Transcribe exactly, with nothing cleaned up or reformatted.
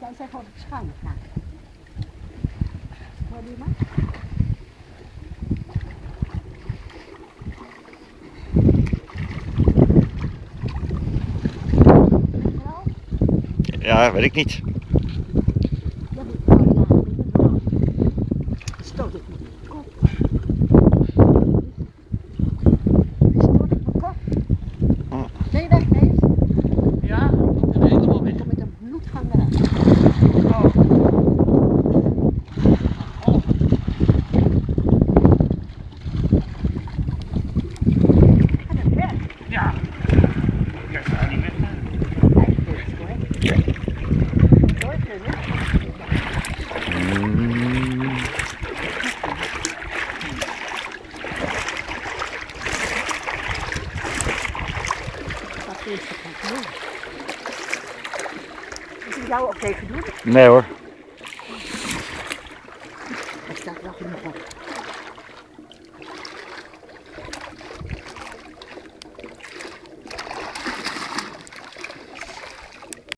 jij zegt of het schuin gaat. Hoor je maar? Ja, weet ik niet. Dat moet ik nou laten. Stoot ik mijn kop. Stoot ik mijn kop. Oh. Ben je weg, Kees? Ja, ik ben helemaal weg. Ik kom met een bloedgang eruit. Oh. Oh. Gaat het weg? Ja. Ik ga niet weg. Nooit kunnen. Mm. Wat is het gaan doen? Moet ik jou ook tegen doen? Nee hoor. Er staat wel genoeg op.